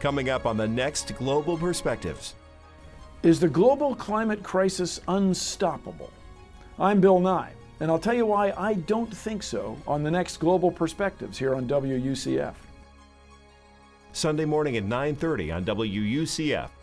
Coming up on the next Global Perspectives. Is the global climate crisis unstoppable? I'm Bill Nye, and I'll tell you why I don't think so on the next Global Perspectives here on WUCF. Sunday morning at 9:30 on WUCF.